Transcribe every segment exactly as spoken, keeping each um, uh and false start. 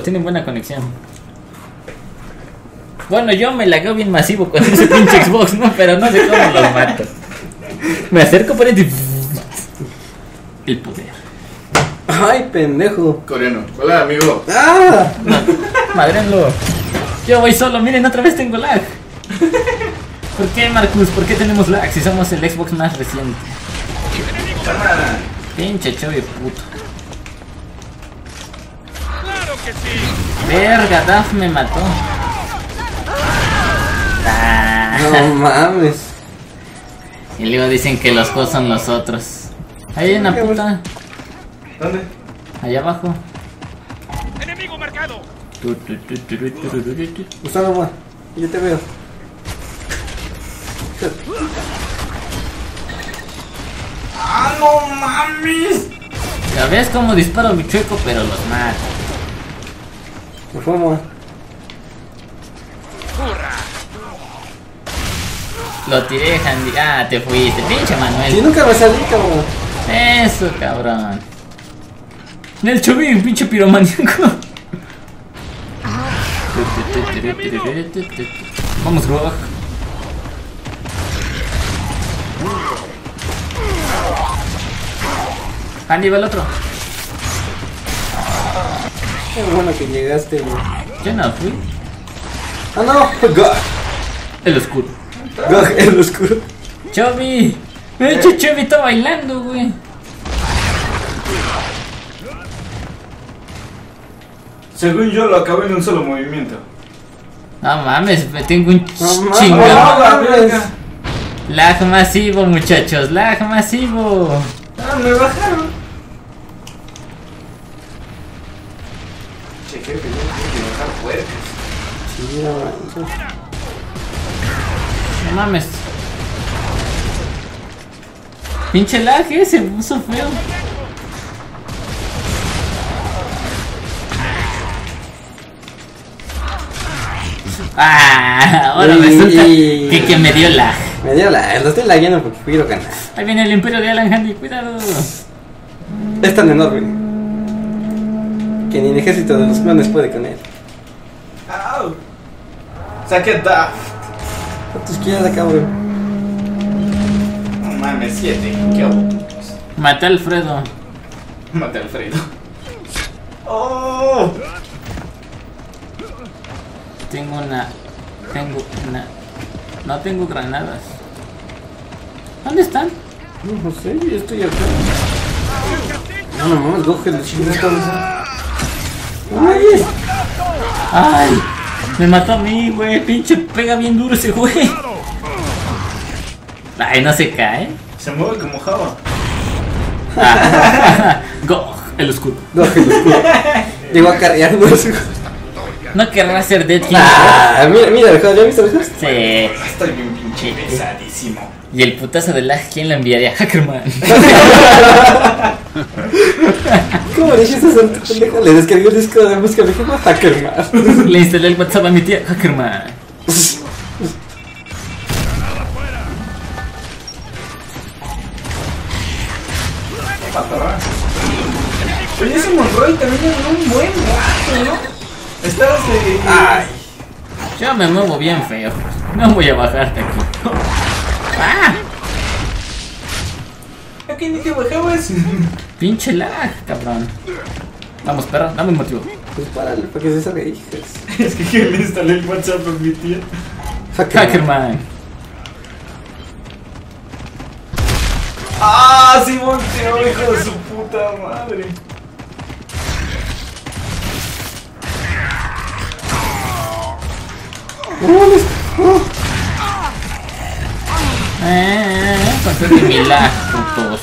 tienen buena conexión. Bueno, yo me lagueo bien masivo con ese pinche Xbox, ¿no? Pero no sé cómo los mato. Me acerco por el... El poder. Ay, pendejo. Coreano. Hola, amigo. ¡Ah! No, madrenlo. Yo voy solo, miren, otra vez tengo lag. ¿Por qué, Marcus? ¿Por qué tenemos lag si somos el Xbox más reciente? Pinche Chovy puto. ¡Claro que sí! Verga, Daf me mató. Ah. No mames. Y luego dicen que los juegos son los otros. Ahí hay una puta. ¿Dónde? Allá abajo. ¡Enemigo marcado! Tu, tu, tu, tu, tu, tu, tu, tu. Gustavo, ma, yo te veo. ¡Ah, no mames! Ya ves cómo disparo mi chueco, pero los mato. Me fue, ma. ¡Hurra! Lo tiré, Handy. Ah, te fuiste, pinche Si Manuel. nunca me salí, cabrón. Eso, cabrón. El Chovy, un pinche piromaníaco. Vamos, Rock. Handy, va el otro. Qué bueno que llegaste, güey. Yo no fui. Ah, no. God. El oscuro. God, el oscuro. Chovy. De hecho, Chovy está bailando, güey. Según yo lo acabé en un solo movimiento. No mames, me tengo un No mames. chingón. No mames. Lag masivo, muchachos, lag masivo. Ah, me bajaron. Che, jefe, yo tengo que bajar puertas. Sí, no manches. No mames. Pinche lag, eh, se puso feo. Ah, ahora Y- resulta y- que, que me dio lag. Me dio la. Lo estoy lagueando porque quiero ganar. Ahí viene el imperio de Alan Handy, cuidado. Es tan enorme que ni el ejército de los clones puede con él. ¡Au! Saqué Daft. A tu izquierda, cabrón. No mames, siete. ¿Qué hago? Maté a Alfredo. Mate a Alfredo. ¡Oh! Tengo una. Tengo una. No tengo granadas. ¿Dónde están? No, no sé, yo estoy acá. No, no mames, coge el chingada. ¡Ay! ¡Ay! Me mató a mí, güey. Pinche pega bien duro ese güey. Ay, no se cae. Se mueve como Java. Ah. Go, el oscuro. Coge el oscuro. Llegó a carrearnos. No querrá ser Dead King. Ah, mira, mira, ¿ya viste el juego? Sí. Estoy bien pinche pesadísimo. Y el putazo de lag, ¿quién lo enviaría? Hackerman. ¿Cómo le dijiste eso? Pendejo? Le descargué el disco de música de Hackerman. Hackerman. Le instalé el WhatsApp a mi tía. Hackerman. Oye, ese Monroy también es un buen rato, ¿no? Estabas de... Ay. Yo me muevo bien feo. No voy a bajarte aquí. ¡Ah! ¿A qué ni te bajabas? Pinche lag, cabrón. Vamos, perro, dame un motivo. Pues párale, para que se salga, hijas. Es que que le instalé el WhatsApp a mi tía. Hackerman. ¡Ah! Sí volteó, hijo de su puta madre. Eh, control de mi lag, putos.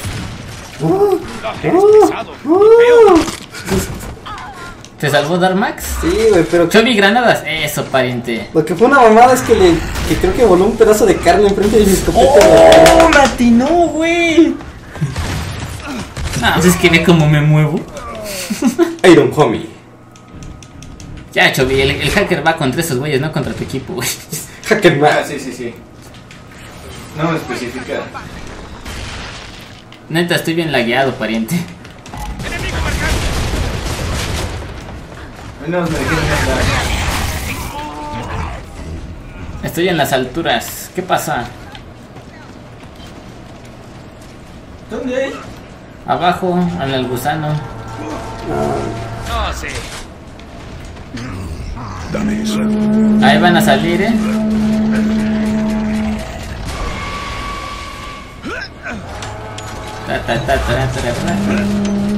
¿Te salvó Darmax? Sí, güey, pero Chovy granadas. Eso, pariente. lo que fue una mamada es que le que creo que voló un pedazo de carne enfrente de mi escopeta. ¡Oh! ¡Me atinó, güey! No, pues es que ve cómo me muevo. Iron Homie. Ya, Chovy, el, el hacker va contra esos güeyes, no contra tu equipo, güey. Hackerman. Ah, sí, sí, sí. No me especifica. Neta, estoy bien lagueado, pariente. ¡Enemigo marcado! Menos me dejé de Estoy en las alturas. ¿Qué pasa? ¿Dónde hay? Abajo, en el gusano. No sé. Ahí van a salir, eh. Ta, ta, ta, ta, ta, ta, ta.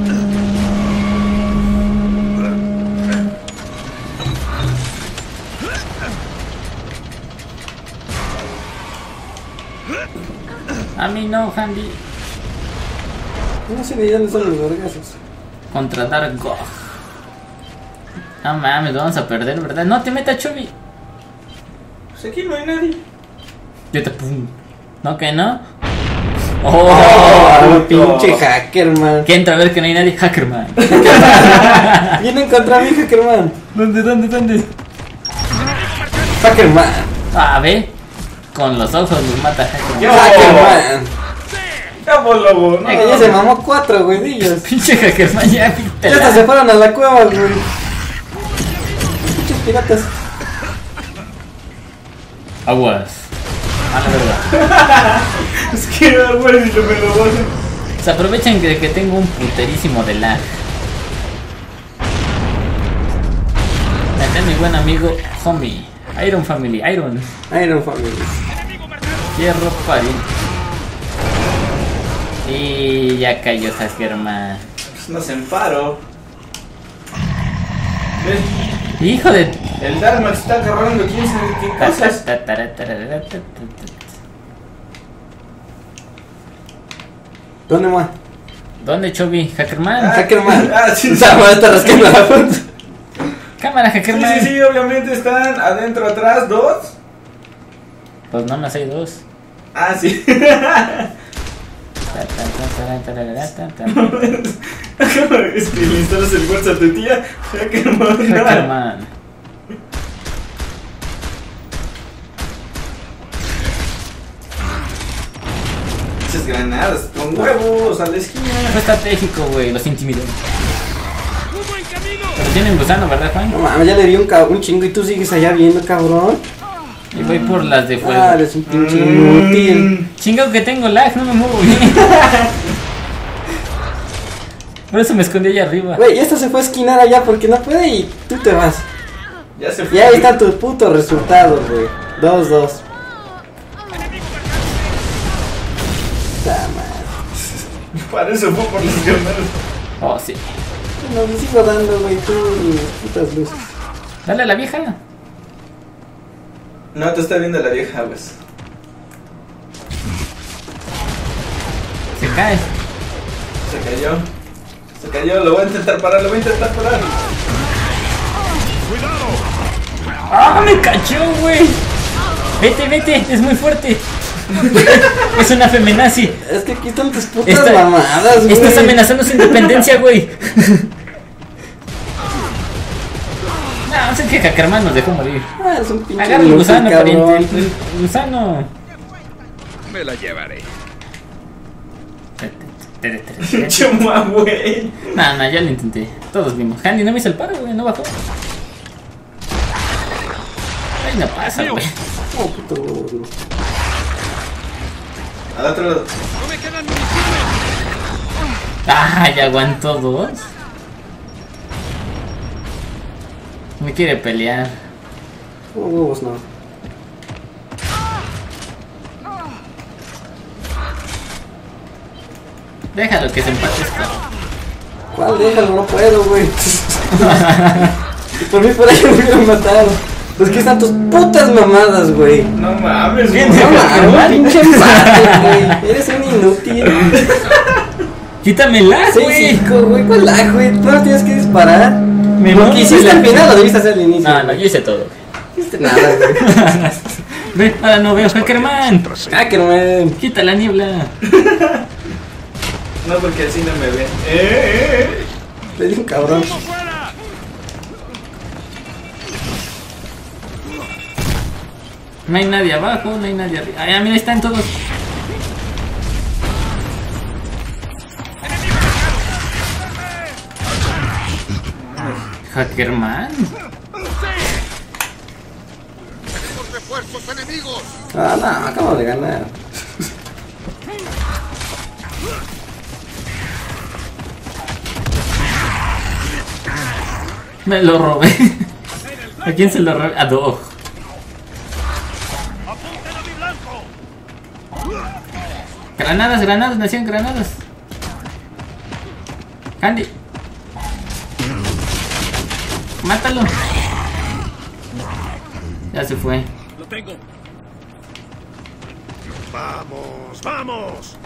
A mí no, Handy. No sé ni dónde están los vergazos. Contra Dark Gog. No mames, vamos a perder, ¿verdad? No te metas, Chubby. Pues aquí no hay nadie. Yo te pum. ¿No que no? Oh, Oh, pinche hacker, man. que entra a ver que no hay nadie. Hackerman. Vienen contra mí, hackerman. ¿Dónde, dónde, dónde? Hackerman. Ah, ve. Con los ojos nos mata Hackerman. Yo. Hackerman. Cabo lobo, no. Ella se mamó cuatro, güey, de ellos. Pinche Hackerman ya. Ya hasta se fueron a la cueva, güey. Pinches piratas. Aguas. A la verdad. Es que güey, si lo me lo hacen. Se aprovechan de que tengo un puterísimo de lag. Acá mi buen amigo Homie. Iron Family, Iron. Iron Family. Hierro pariente. Y ya cayó Hackerman. Pues no se emparo. ¿Ves? Hijo de... El Dalmax está agarrando quién sabe qué cosas. ¿Dónde más? ¿Dónde, Chovy? Hackerman. Ah, Hackerman. Ah, sí, sí. Esa madre está rascando la punta. Cámara, Sí, Hackerman. sí, sí, obviamente están adentro, atrás, dos. Pues no más hay dos. Ah, sí. Es que le instalas el WhatsApp a tu tía. Hackerman. Hackerman. Esas granadas con huevos a la esquina. Fue estratégico, güey. Los intimidó. ¡Un buen camino! Pero tienen gusano, ¿verdad, Juan? No mames, ya le di un, ca- un chingo y tú sigues allá viendo, cabrón. Y voy por las de fuego. Ah, eres un pinche inútil. Chingado que tengo lag, no me muevo bien. Por eso me escondí allá arriba. Güey, y esta se fue a esquinar allá porque no puede y tú te vas. Ya se fue. Y ahí está tu puto resultado, güey. dos dos. Puta madre. Para eso fue por los granadas. Oh, sí. No, me sigo dando, güey, tú y mis putas luces. Dale a la vieja. No, te está viendo la vieja, pues. Se cae. Se cayó. Se cayó, lo voy a intentar parar, lo voy a intentar parar. ¡Ah, me cachó, güey! Vete, vete, es muy fuerte. Es una feminazi. Es que aquí están tus putas Esta- mamadas, güey. Estás amenazando su independencia, güey. No, sé que Hackerman nos dejó morir. Ah, es un pinche Agarra el inútil, gusano, cabrón. pariente. El, el gusano. Me la llevaré. Chuma, güey. No, no, ya lo intenté. Todos vimos. Handy no me hizo el paro, güey, no bajó. Ay, no pasa, güey. Oh, puto gordo. Al otro lado. ¡No me quedan municiones! Ah, ya aguantó dos. Me quiere pelear. Oh, huevos, no. Déjalo que se empate esto. ¿Cuál? Déjalo, no puedo, güey. Y por mí por ahí me hubieran matado. Pues que están tus putas mamadas, güey. No mames, Bien, güey. No Hackerman. mames, pinche empate, güey. Eres un inútil. Quítame la, Sí, güey. cinco, güey. ¿Cuál la, güey? No tienes que disparar. Me Lo morí, que hiciste güey. al final lo debiste hacer al inicio. No, no, yo hice todo. No hiciste nada, güey. Ve, ahora no veo Hackerman. Hackerman. Quita la niebla. No, porque así no me ven. Eh, eh, eh. Le di un cabrón. ¡Uno fuera! No hay nadie abajo, no hay nadie arriba. Ay, mira, están todos. Hackerman. Tenemos refuerzos enemigos. Ah, no, acabamos de ganar. Me lo robé. ¿A quién se lo robé? A Dog. Granadas, granadas, nacían granadas. Candy. Mátalo. Ya se fue. Lo tengo. Vamos, vamos.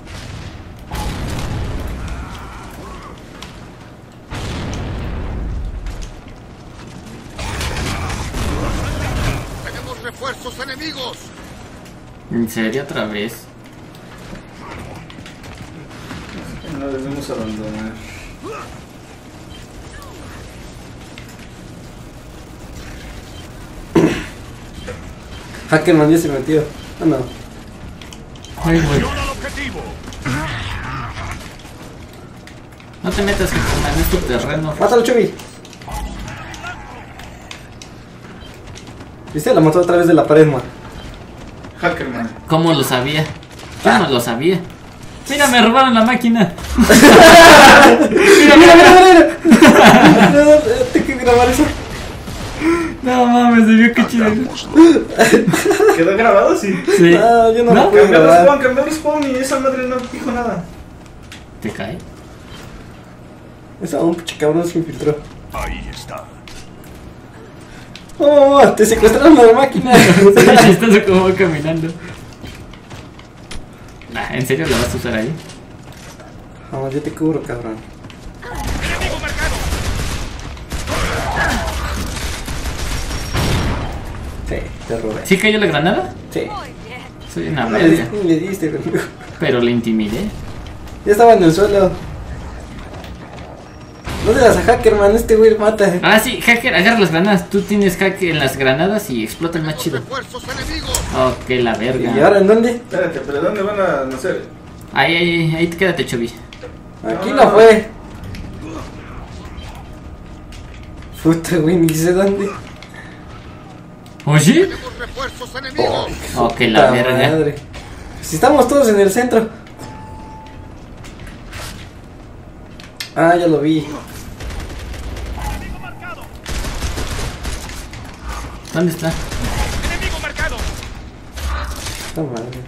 Tenemos refuerzos enemigos. ¿En serio otra vez? No debemos abandonar. Hackerman ya se metió. Ah, no. Ay, güey. al objetivo. No te metas, Hackerman, es tu terreno. Mátalo, Chubby. ¿Viste? La mató a través de la pared, man. Hackerman. ¿Cómo lo sabía? Yo no lo sabía. Mira, me robaron la máquina. Mira, mira, mira, mira. No, no, tengo que grabar eso. No mames, se vio que chido. ¿Quedó grabado? Sí. Sí. No, yo no, ¿No? lo puedo Cambió el grabar. spawn, cambió el spawn y esa madre no dijo nada. ¿Te cae? Esa un pinche cabrón se infiltró. Ahí está. Oh, te secuestraron la máquina. Sí, chistoso como va caminando. Nah, ¿en serio la vas a usar ahí? Vamos, yo te cubro, cabrón. Enemigo marcado. Sí, te robé. ¿Sí cayó la granada? Sí. Soy una Le, di- verga. le diste, amigo. Pero le intimidé. Ya estaba en el suelo. No te das a Hackerman, este güey mata. Ah, sí, hacker, agarra las granadas. Tú tienes hacker en las granadas y explota el más chido. Refuerzos enemigos. Oh, que la ¿Y verga. ahora en dónde? Espérate, pero ¿dónde van a nacer? Ahí, ahí, ahí, quédate, Chovy. Aquí no fue. Puta, güey, ni sé dónde. ¿Oye? Tenemos refuerzos enemigos. Oh, que la Puta verga. madre. Si estamos todos en el centro. Ah, ya lo vi. ¿Dónde está? Enemigo marcado. Puta madre.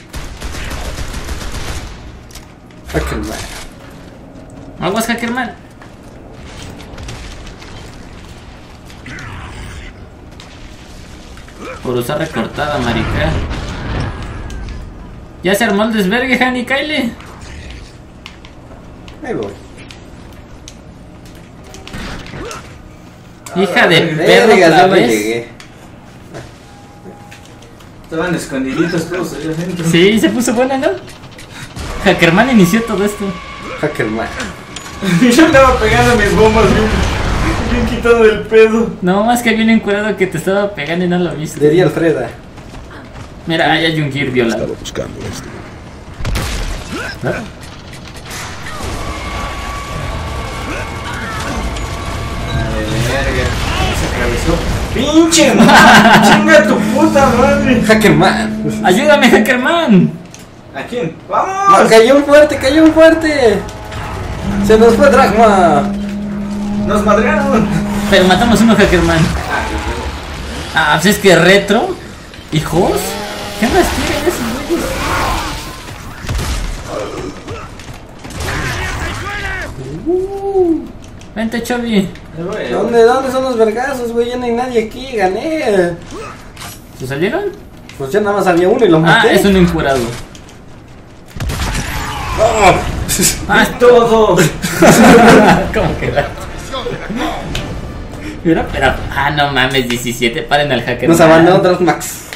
Hackerman. Aguas, Hackerman. Por usar recortada, marica. Ya se armó el desvergue, Hani, Kyle. Ahí voy. Hija de Verga, perro, ya otra no vez. llegué. Estaban escondiditos todos allá adentro. Sí, se puso buena, ¿no? Hackerman inició todo esto. Hackerman. Yo andaba pegando mis bombas bien, bien quitado del pedo. No, más que bien encuadrado que te estaba pegando y no lo viste. Le di Alfreda. Mira, ahí hay un gear violado. Estaba buscando esto. ¿Ah? Verga. Se atravesó. ¡Pinche madre! ¡Chinga tu puta madre! Hackerman. ¡Ayúdame, Hackerman! ¿A quién? Ah, ¡Vamos! cayó un fuerte, cayó un fuerte. Se nos fue Dragma. ¡Nos madrearon! Pero matamos uno, Hackerman. Ah, pues es que retro. ¿Hijos? ¿Qué más quieren esos güeyes? Uh, vente, Chovy. ¿Dónde, dónde son los vergazos, güey? Ya no hay nadie aquí, gané. ¿Se salieron? Pues ya nada más había uno y lo Ah, maté. es un encurado. ¡Oh! Ah, ¡Todo! ¿cómo queda? Mira, pero. Ah, no mames, diecisiete. Paren al Hackerman. Nos abandonó Dragmax.